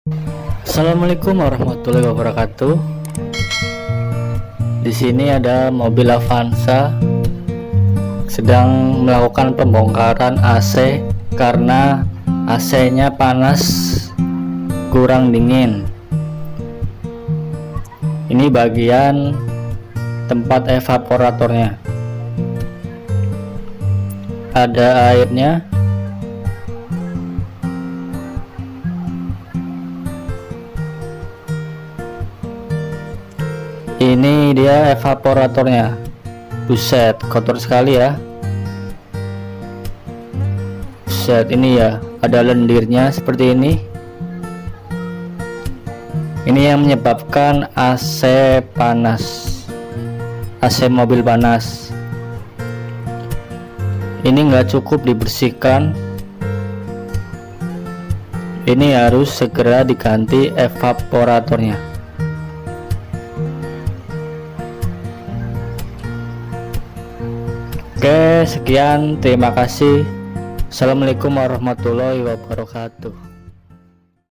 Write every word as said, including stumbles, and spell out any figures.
Assalamualaikum warahmatullahi wabarakatuh. Di sini ada mobil Avanza sedang melakukan pembongkaran A C karena A C-nya panas, kurang dingin. Ini bagian tempat evaporatornya. Ada airnya. Ini dia evaporatornya. Buset, kotor sekali ya. Buset, ini ya, ada lendirnya seperti ini. Ini yang menyebabkan A C panas, A C mobil panas. Ini enggak cukup dibersihkan. Ini harus segera diganti evaporatornya. Oke, sekian, terima kasih. Assalamualaikum warahmatullahi wabarakatuh.